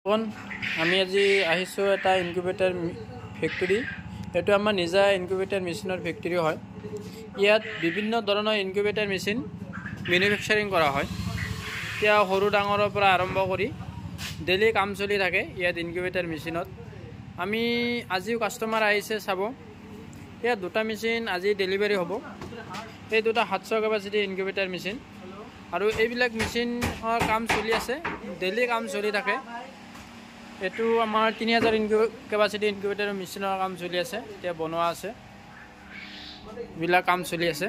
আমি আজি আহিছোঁ এটা ইনকিউবেটৰ ফেক্টৰী। এইটো আমাৰ নিজা ইনকিউবেটৰ মেচিনৰ ফেক্টৰী হয়। ইয়াত বিভিন্ন ধৰণৰ ইনকিউবেটৰ মেচিন মেনুফেকচাৰিং কৰা হয়। এতিয়া সৰু ডাঙৰৰ পৰা আৰম্ভ কৰি ডেইলি কাম চলি থাকে ইয়াত ইনকিউবেটৰ মেচিনত। আমি আজিও কাষ্টমাৰ আহিছে চাব। ইয়াত দুটা মেচিন আজি ডেলিভাৰী হ'ব। এই দুটা 700 কেপাচিটি ইনকিউবেটৰ মেচিন আৰু এইবিলাক মেচিনৰ কাম চলি আছে, ডেইলি কাম চলি থাকে। এইটো আমাৰ 3000 কেপাচিটি ইনকিউবেটৰ মেচিনৰ কাম চলি আছে, এতিয়া বনোৱা আছে, এইবিলাক কাম চলি আছে।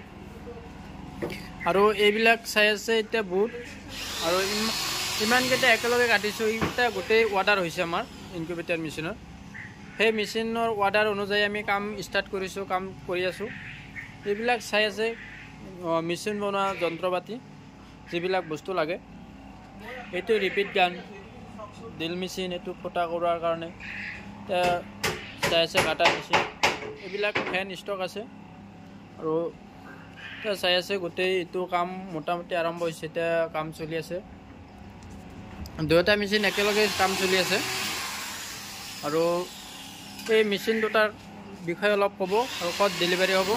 আৰু এইবিলাক চাই আছে এতিয়া বহুত, আৰু ইমানকেইটা একেলগে কাটিছোঁ। এইকেইটা গোটেই অৰ্ডাৰ হৈছে আমাৰ ইনকিউবেটৰ মেচিনৰ। সেই মেচিনৰ অৰ্ডাৰ অনুযায়ী আমি কাম ষ্টাৰ্ট কৰিছোঁ, কাম কৰি আছোঁ। এইবিলাক চাই আছে মেচিন বনোৱা যন্ত্ৰ পাতি, যিবিলাক বস্তু লাগে। এইটো ৰিপিট গান, ড্ৰিল মেচিন, এইটো ফুটা কৰাৰ কাৰণে চাই আছে কাটাৰ মেচিন। এইবিলাক ফেন ষ্টক আছে আৰু চাই আছে গোটেই এইটো কাম মোটামুটি আৰম্ভ হৈছে, এতিয়া কাম চলি আছে। দুয়োটা মেচিন একেলগে কাম চলি আছে। আৰু এই মেচিন দুটাৰ বিষয়ে অলপ ক'ব আৰু ক'ত ডেলিভাৰী হ'ব।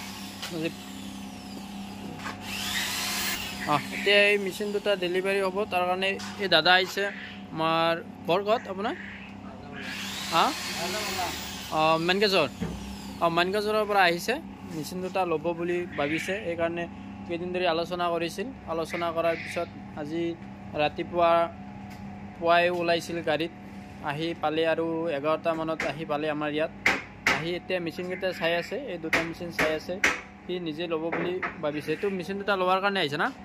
এতিয়া এই মেচিন দুটা ডেলিভাৰী হ'ব, তাৰ কাৰণে এই দাদা আহিছে। আমাৰ ঘৰ ক'ত আপোনাৰ? মানগাজৰৰ পৰা আহিছে। মেচিন দুটা ল'ব বুলি ভাবিছে, সেইকাৰণে কেইদিন ধৰি আলোচনা কৰিছিল। আলোচনা কৰাৰ পিছত আজি পুৱাই ওলাইছিল গাড়ীত, আহি পালে আৰু 11টা মানত আহি পালে আমাৰ ইয়াত। আহি এতিয়া মেচিনকেইটা চাই আছে, এই দুটা মেচিন চাই আছে, সি নিজে ল'ব বুলি ভাবিছে। এইটো মেচিন দুটা লোৱাৰ কাৰণে আহিছে না?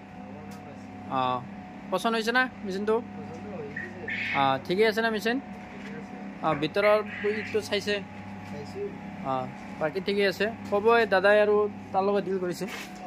পচন্দ হৈছে না মেচিনটো? ঠিকেই আছে না মেচিন? ভিতৰৰ ইটো চাইছে? বাকী ঠিকেই আছে। ক'ব এই দাদাই আৰু তাৰ লগত ডিল কৰিছে।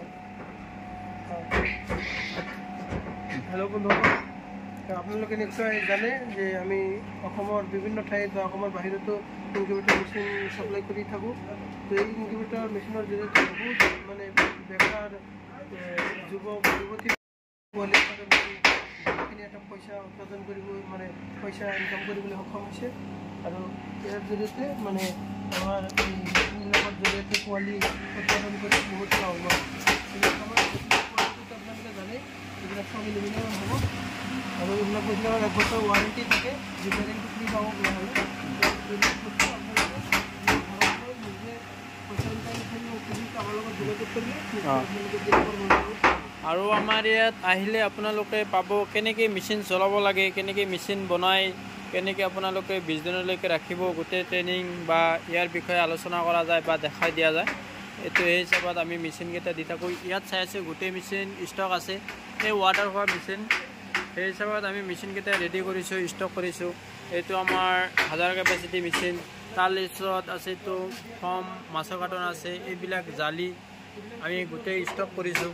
হেল্ল' বন্ধুসকল, আপোনালোকে নিশ্চয় জানে যে আমি অসমৰ বিভিন্ন ঠাইত বা অসমৰ বাহিৰতো ইনকিউবেটৰ মেচিন ছাপ্লাই কৰি থাকোঁ। তো এই ইনকিউবেটৰ মেচিনৰ জৰিয়তে বহুত মানে বেকাৰ যুৱক যুৱতী বহুতখিনি এটা পইচা উপাৰ্জন কৰিব, মানে পইচা ইনকাম কৰিবলৈ সক্ষম হৈছে। আৰু ইয়াৰ জৰিয়তে মানে আমাৰ এই মেচিনবিলাকৰ জৰিয়তে পোৱালি উৎপাদন কৰি বহুত লাভ হ'ব। আমাৰ পোৱালিটোত আপোনালোকে জানে এইবিলাক চব এলুমিনিয়াম হ'ব, আৰু এইবিলাক বস্তু 1 বছৰ ৱাৰেণ্টি থাকে, ৰিপেয়াৰিংটো ফ্ৰী পাব নহ'লে। এইবিলাক বস্তু আপোনালোকে নিজে পইচা ইনকাম কৰি আমাৰ লগত যোগাযোগ কৰিলে আপোনালোকে। আৰু আমাৰ ইয়াত আহিলে আপোনালোকে পাব কেনেকৈ মেচিন চলাব লাগে, কেনেকৈ মেচিন বনাই, কেনেকৈ আপোনালোকে 20 দিনলৈকে ৰাখিব, গোটেই ট্ৰেইনিং বা ইয়াৰ বিষয়ে আলোচনা কৰা যায় বা দেখাই দিয়া যায়। এইটো সেই হিচাপত আমি মেচিনকেইটা দি থাকোঁ। ইয়াত চাই আছে গোটেই মেচিন ষ্টক আছে, এই ৱাটাৰ হোৱা মেচিন। সেই হিচাপত আমি মেচিনকেইটা ৰেডি কৰিছোঁ, ষ্টক কৰিছোঁ। এইটো আমাৰ 1000 কেপাচিটি মেচিন। তাৰ লিষ্টত আছে এইটো ফৰ্ম, মাছৰ কাৰ্টন আছে, এইবিলাক জালি আমি গোটেই ষ্টক কৰিছোঁ।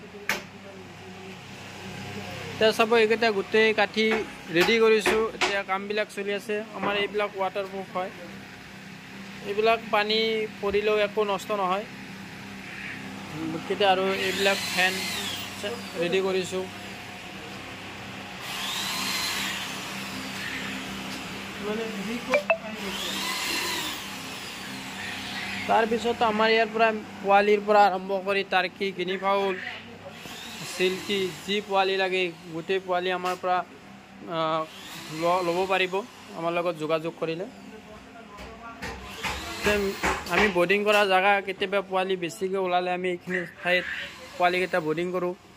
এতিয়া চাব এইকেইটা গোটেই কাঠি ৰেডি কৰিছোঁ, এতিয়া কামবিলাক চলি আছে। আমাৰ এইবিলাক ৱাটাৰপ্ৰুফ হয়, এইবিলাক পানী পৰিলেও একো নষ্ট নহয় কেতিয়া। আৰু এইবিলাক ফেন ৰেডি কৰিছোঁ। তাৰপিছত আমাৰ ইয়াৰ পৰা পোৱালিৰ পৰা আৰম্ভ কৰি টাৰ্কি, গিনি ফাউল, চিল্কি, যি পোৱালি লাগে গোটেই পোৱালি আমাৰ পৰা ল'ব পাৰিব আমাৰ লগত যোগাযোগ কৰিলে। আমি বৰ্ডিং কৰা জেগা, কেতিয়াবা পোৱালি বেছিকৈ ওলালে আমি এইখিনি ঠাইত পোৱালিকেইটা বৰ্ডিং কৰোঁ।